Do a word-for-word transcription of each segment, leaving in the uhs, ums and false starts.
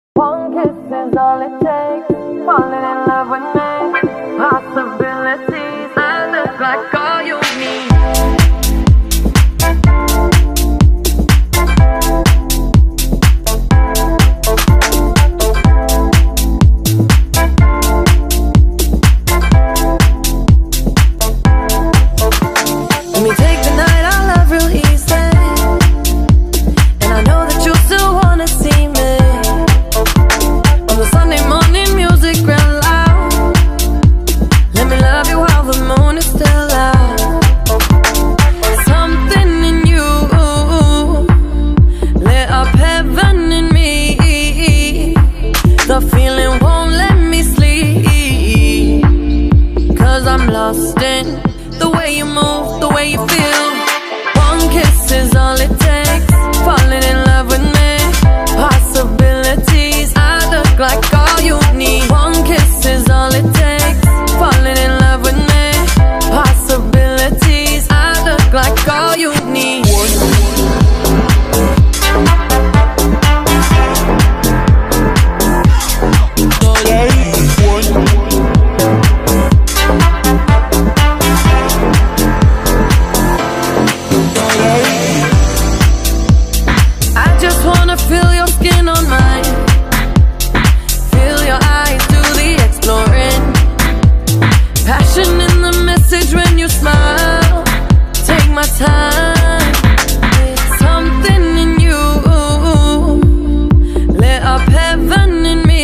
One kiss is all it takes. Falling in love with me. Possibilities. I look like all you need. Let me take the night I love real easy. And I know that you still wanna see me. On the Sunday morning music real loud. Let me love you while the moon is still out. Something in you lit up heaven in me. The feeling won't let me sleep. Cause I'm lost in the way you move, the way you feel. One kiss is all it takes. Falling in love with me. Possibilities. I look like all you need. One kiss is all it takes. Falling in love with me. Possibilities. I look like all you need. Feel your skin on mine. Feel your eyes do the exploring. Passion in the message when you smile. Take my time. Something in you lit up heaven in me.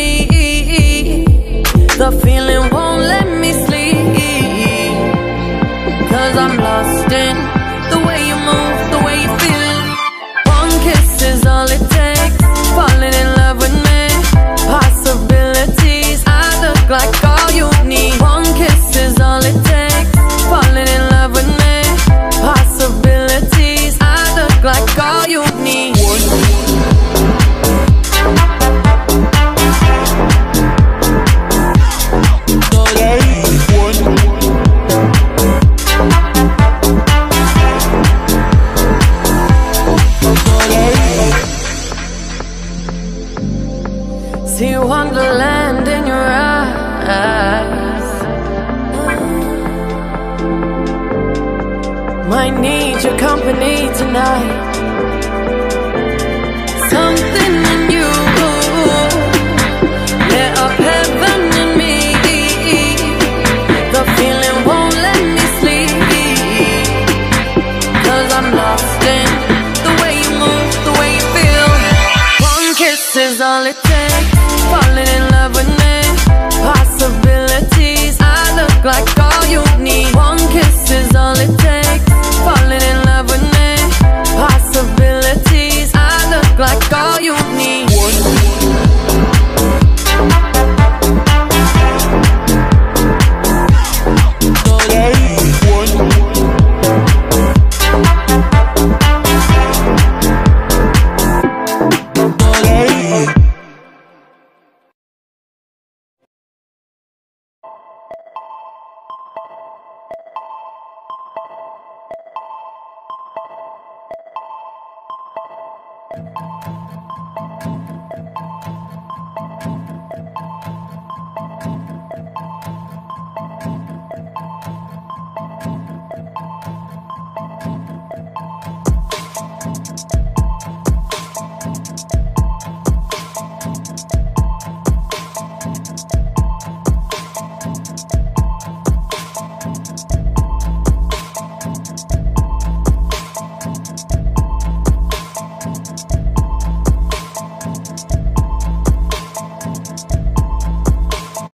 The feeling won't let me sleep. Cause I'm lost in the way you move, the way you feel. One kiss is all it takes. Falling in love with me. Possibilities. I look like all you need. One kiss is all it takes. Falling in love with me. Possibilities. I look like all you need. See wonderland in your eyes. Might need your company tonight. Something in you lit up heaven in me. The feeling won't let me sleep. Cause I'm lost in the way you move, the way you feel. One kiss is all it takes. Falling in love with me. Possibilities. I look like all you need. One kiss is all it takes. Falling in love with me. Possibilities. I look like all